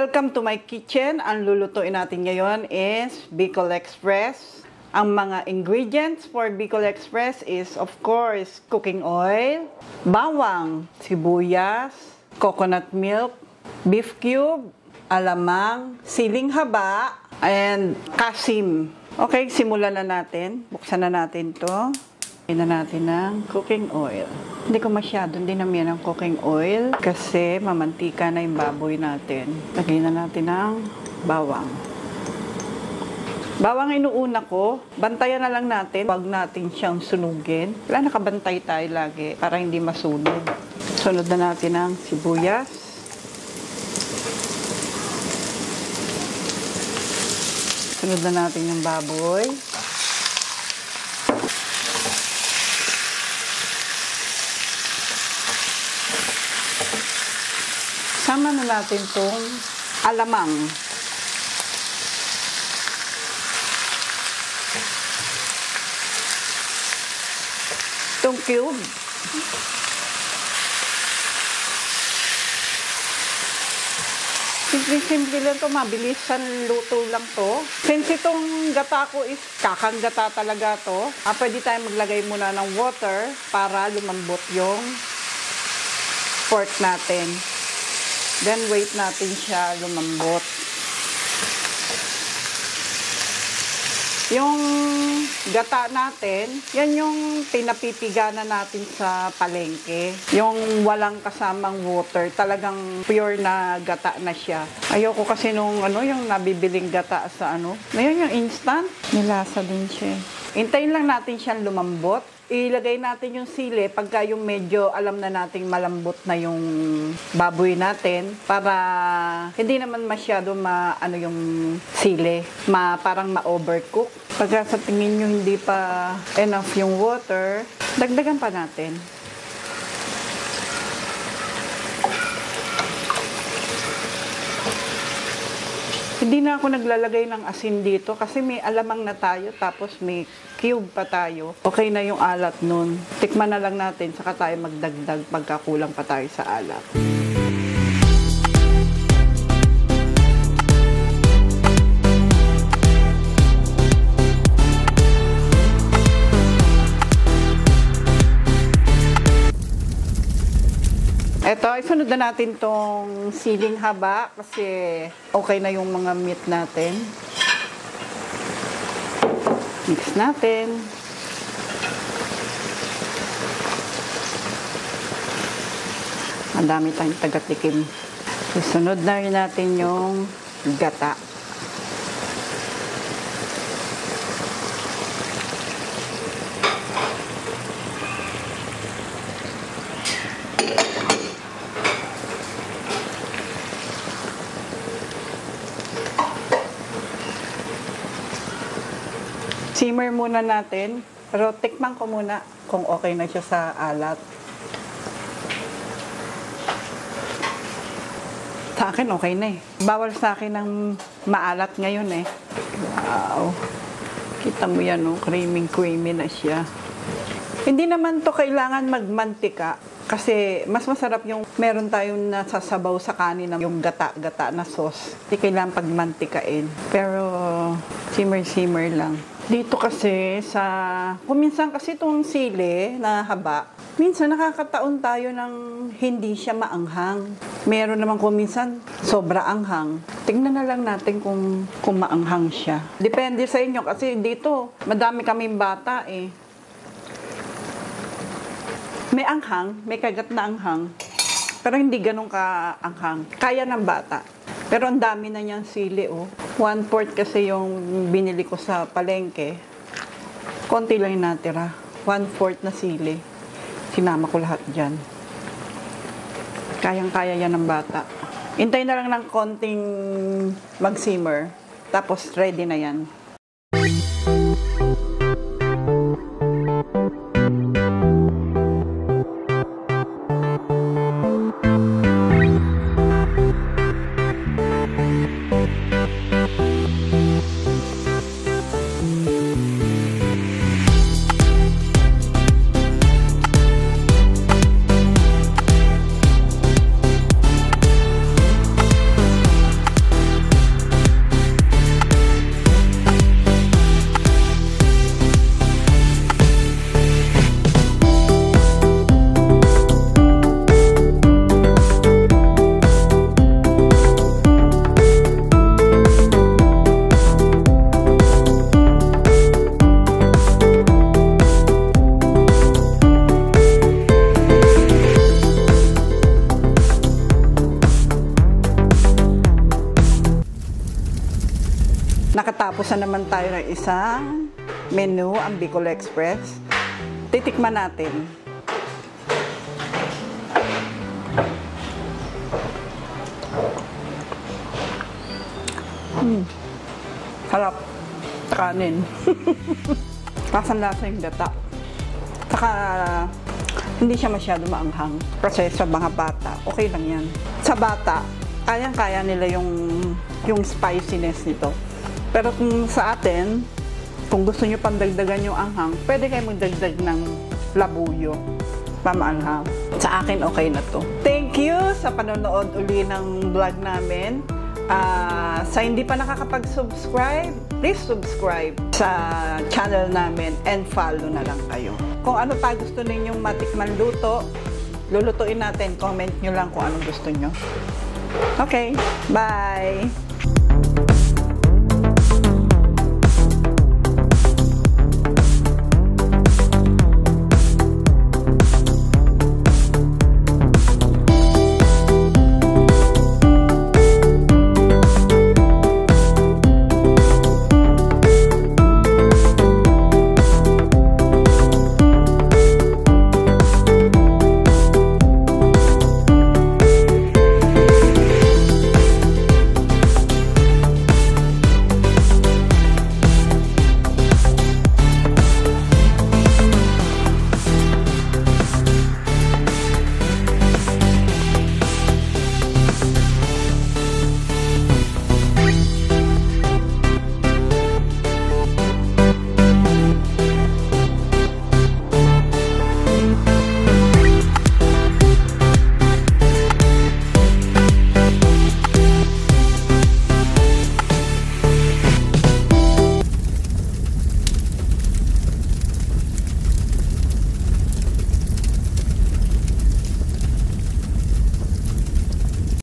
Welcome to my kitchen. Ang lulutuin natin ngayon is Bicol Express. Ang mga ingredients for Bicol Express is of course cooking oil, bawang, sibuyas, coconut milk, beef cube, alamang, siling haba, and kasim. Okay, simulan na natin. Buksan na natin to. Lagyan na natin ng cooking oil. Hindi ko masyadong dinamihan ng cooking oil kasi mamantika na yung baboy natin. Lagyan na natin ng bawang. Bawang inuuna ko, bantayan na lang natin. Huwag natin siyang sunugin. Kailangan nakabantay tayo lagi para hindi masunog. Sunod na natin ng sibuyas. Sunod na natin yung baboy. Sama na natin itong alamang. Itong cube. Simple lang ito, mabilisan luto lang to. Since itong gata ko is kakang gata talaga to, pwede tayong maglagay muna ng water para lumambot yung pork natin. Then, wait natin siya lumambot. Yung gata natin, yan yung pinapipiganan natin sa palengke. Yung walang kasamang water, talagang pure na gata na siya. Ayoko kasi nung yung nabibiling gata sa Ngayon yung instant, nilasa din siya. Hintayin lang natin siyang lumambot. Ilagay natin yung sili pagka yung medyo alam na nating malambot na yung baboy natin para hindi naman masyado yung sili, parang ma-overcook. Pagka sa tingin nyo hindi pa enough yung water, dagdagan pa natin. Hindi na ako naglalagay ng asin dito kasi may alamang na tayo tapos may cube pa tayo. Okay na yung alat nun. Tikman na lang natin saka tayo magdagdag pagkakulang pa tayo sa alat. Ito, isunod na natin tong siling haba kasi okay na yung mga meat natin. Mix natin. Ang dami tayong taga-tikim. Isunod na rin natin yung gata. Simmer muna natin, pero tikman ko muna kung okay na siya sa alat. Sa akin, okay na eh. Bawal sa akin ng maalat ngayon eh. Wow! Kita mo yan, creamy na siya. Hindi naman to kailangan magmantika kasi mas masarap yung meron tayong nasasabaw sa kanin ng yung gata-gata na sauce. Hindi kailangan pagmantikain. Pero simmer lang. Dito kasi kuminsan kasi itong sili na haba, minsan nakakataon tayo ng hindi siya maanghang. Meron naman kuminsan sobra anghang. Tingnan na lang natin kung maanghang siya. Depende sa inyo kasi dito madami kaming bata eh. May anghang, may kagat na anghang, pero hindi ganun ka-anghang. Kaya ng bata. Pero ang dami na niyang sili, 1/4 kasi yung binili ko sa palengke. Konti lang yung natira. 1/4 na sili. Sinama ko lahat dyan. Kayang-kaya yan ng bata. Hintay na lang ng konting mag-simmer. Tapos ready na yan. Tapos na naman tayo ng isang menu, ang Bicol Express. Titikman natin. Harap. Kanin. Lasang-lasa yung gata. Saka, hindi siya masyado maanghang. Kasi sa mga bata, okay lang yan. Sa bata, kayang-kaya nila yung spiciness nito. Pero kung sa atin, kung gusto nyo pandagdagan yung anghang, pwede kayo magdagdag ng labuyo. Pamaanghang. Sa akin, okay na to. Thank you sa panonood uli ng vlog namin. Sa hindi pa nakakapag-subscribe, please subscribe sa channel namin and follow na lang kayo. Kung ano pa gusto ninyong matikman luto, lulutuin natin. Comment nyo lang kung anong gusto nyo. Okay, bye!